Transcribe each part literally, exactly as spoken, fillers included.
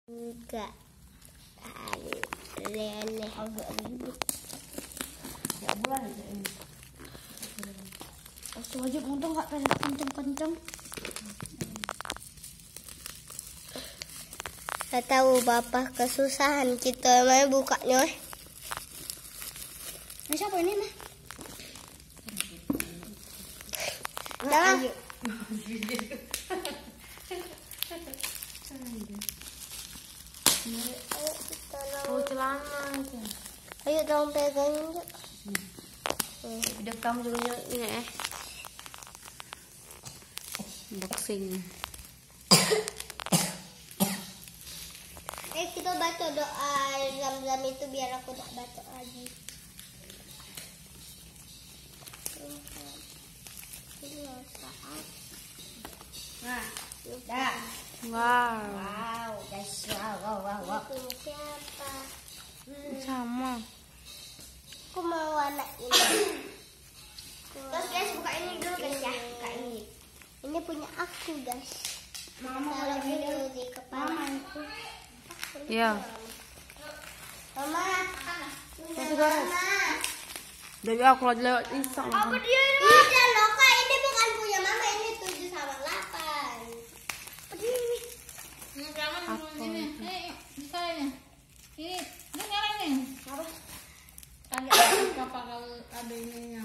Enggak. Aneh-aneh. Agak ribet. Ya bulan aja ini. Asal aja untung nggak pada kenceng-kenceng. Saya tahu bapak kesusahan kita main bukanya. Ini siapa ini mah? Dah. Ayo kita Oh celana itu. Ayo dong pegangin yuk. Hmm. Udah kamu juga ini eh. Unboxing. Eh kita baca doa Zam-Zam itu biar aku tak baca lagi. Nah, dah. Wow. Wow, guys, wow, wow, wow, wow. Ini siapa? Hmm. Sama. Aku mau warna ini. Terus guys buka ini dulu guys ya, buka ini. Ini punya aku guys. Mama Taruh mau dulu di kepala aku. Iya. Mama. Masih goreng. Dari aku lagi lewat iseng. Apa dia ini? Iya loh kak, ini bukan punya mama, ini tujuh sama delapan. Apa dia ini? Ini kamu ini, eh bisa ini, ini, ini nyala ini. Apa? Ada apa kalau ada ininya?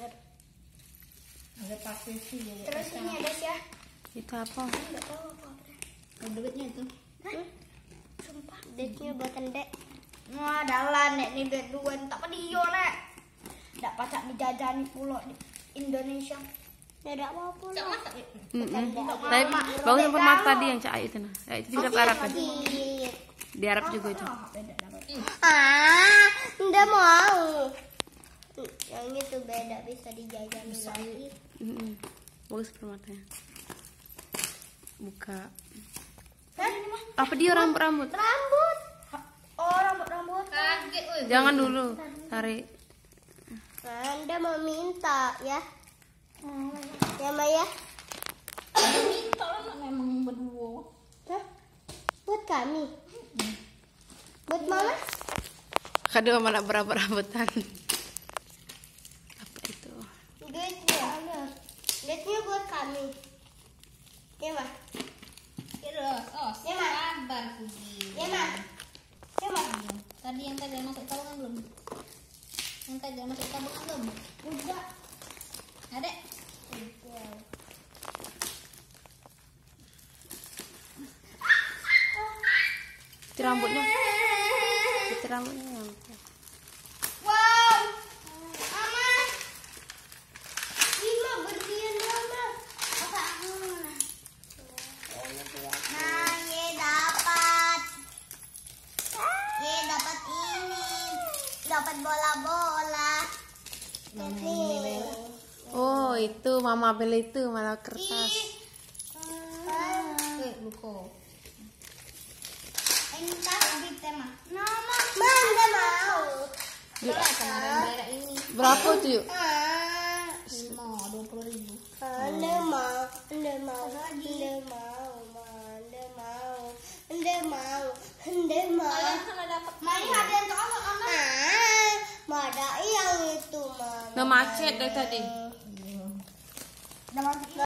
Ada partisi jadi. Terus ini ada siapa? Itu apa? Enggak tahu apa. Ada duitnya itu. Hah? Sumpah, deknya buatan dek. Wah, dalan nek ni duit dua tak pedio nek. Ndak pacak dijajani pulo di Indonesia. Tidak ada apa-apa Tak loh. masak ya? Tapi bagus yang permat tadi yang cak itu nah. Ya, itu tidak Arab kan? Sedikit. Di Arab juga itu. Ah, enggak mau. Yang itu beda, bisa dijajani lagi. Mm-mm. Bagus permatanya. Buka. Hah? Apa dia rambut-rambut? Rambut. Oh, rambut-rambut. Kaget, woi. Jangan dulu. Tarik. Anda mau minta ya? Ya Maya? Minta lah memang berdua. Hah? Buat kami? Buat mama? Kadang mana berapa rambutan? Apa itu? Duitnya ada. Duitnya buat kami. Ya mah? Terus, oh, Ya, Mak. sabar Puji. Ya mah? Ya mah? Tadi yang tadi masuk tabungan belum? Yang tadi masuk tabungan belum? Udah. Ada? Itu rambutnya. Itu rambutnya. Wow. Mama. Lima berdiam mama. Apa aku? Nah, ye dapat. Ye dapat ini. Dapat bola-bola. Ini. Oh, itu mama beli itu malah kertas. Eh, buko. Ini tas di tema. Mama. Mana mau? Berapa kemarin daerah ini? Berapa tuh yuk? Ah. Lima, dua puluh ribu. Anda mau, Anda mau, Anda mau, Anda mau, Anda mau, Anda mau. Kalian sana dapat. Mari ada yang tolong, Mama. Ah, mau ada yang itu, Mama. Nggak macet dari tadi. Udah macet.